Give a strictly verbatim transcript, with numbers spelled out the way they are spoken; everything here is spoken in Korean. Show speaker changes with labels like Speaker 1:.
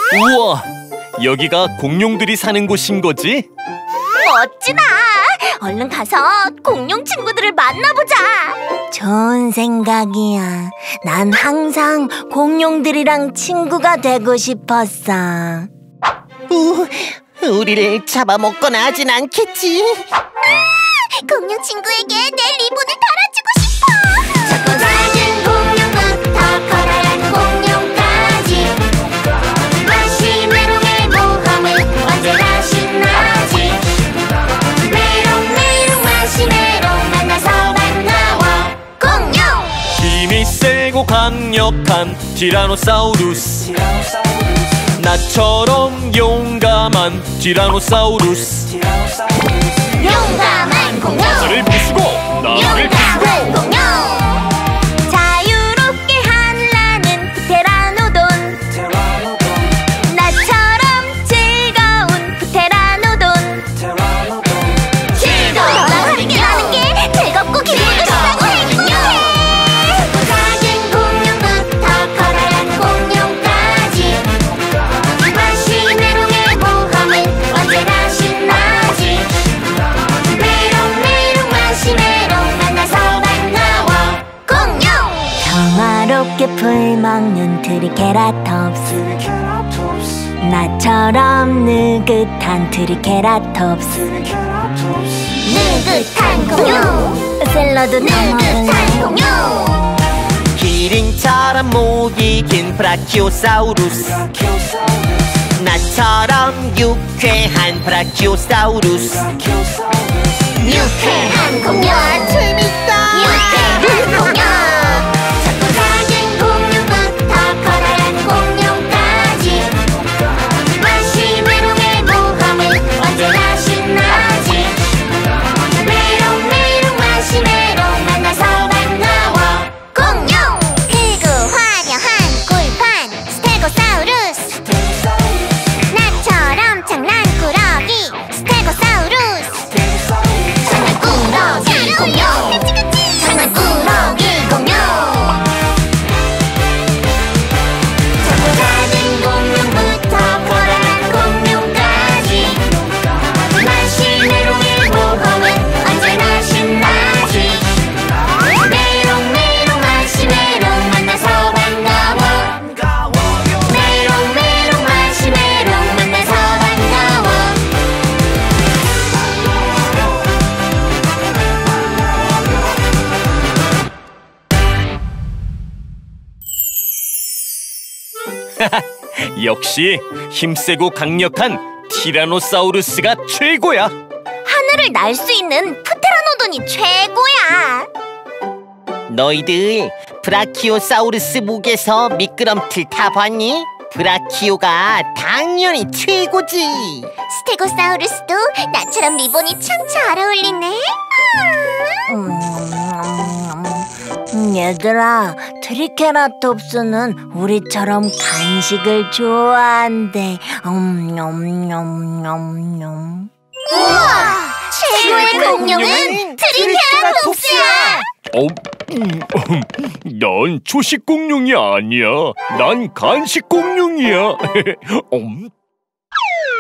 Speaker 1: 우와, 여기가 공룡들이 사는 곳인 거지?
Speaker 2: 멋지다! 얼른 가서 공룡 친구들을 만나보자!
Speaker 3: 좋은 생각이야. 난 항상 공룡들이랑 친구가 되고 싶었어.
Speaker 4: 우, 우리를 잡아먹거나 하진 않겠지?
Speaker 2: 공룡 친구에게 내 리본을 달아주고 싶어!
Speaker 5: 작고 작은 공룡부터 커다란 공룡까지 마시메롱의 모험은 언제나 신나지. 메롱 메롱 마시메롱 만나서 반가워. 공룡!
Speaker 1: 힘이 세고 강력한 티라노사우루스, 나처럼 용감한 티라노사우루스.
Speaker 5: 용감한 공룡!
Speaker 1: 나를 부수고 나를
Speaker 5: 용감한
Speaker 1: 부수고.
Speaker 5: 공룡!
Speaker 2: 자유롭게 한라는 프테라노돈, 나처럼 즐거운 프테라노돈.
Speaker 5: 즐거운
Speaker 2: 너랑 함께하는 게 즐겁고 기분도 신나고 행복해!
Speaker 5: 작은 공룡부터 커다란 공룡까지 마시메롱의 모험은 언제나 신나지. 메롱 메롱 마시메롱 만나서 반가워. 공룡!
Speaker 3: 평화롭게 풀 먹는 트리케라톱스, 나처럼 느긋한 트리케라톱스.
Speaker 5: 느긋한 공룡!
Speaker 3: 샐러드
Speaker 5: 느긋한 공룡!
Speaker 4: 기린처럼 목이 긴 브라키오사우루스, 나처럼 유쾌한 브라키오사우루스.
Speaker 5: 유쾌한 공룡!
Speaker 4: 재밌다!
Speaker 5: 유쾌한 공룡! 작고 작은 공룡부터 커다란 공룡까지 마시메롱의 모험은 언제나 신나지. 메롱 메롱 마시메롱 만나서 반가워. 공룡! 크고 화려한 꿀판 스테고사우루스, 나처럼 장난꾸러기 스테고사우루스. 장난꾸러기 공룡! 장난꾸러기 공룡! 작고 작은 공룡부터 커다란 공룡까지 마시메롱의 모험은 언제나 신나지. 메롱 메롱 마시메롱 만나서 반가워. 메롱 메롱 마시메롱 만나서 반가워.
Speaker 1: 역시 힘세고 강력한 티라노사우루스가 최고야.
Speaker 2: 하늘을 날 수 있는 프테라노돈이 최고야!
Speaker 4: 너희들 브라키오사우루스 목에서 미끄럼틀 타봤니? 브라키오가 당연히 최고지.
Speaker 2: 스테고사우루스도 나처럼 리본이 참 잘 어울리네.
Speaker 3: 음, 얘들아, 트리케라톱스는 우리처럼 간식을 좋아한대. 음, 음, 음, 음, 음.
Speaker 2: 우와! 최고의 공룡은 트리케라톱스야!
Speaker 1: 어, 음, 음, 난 초식 공룡이 아니야. 난 간식 공룡이야. 음.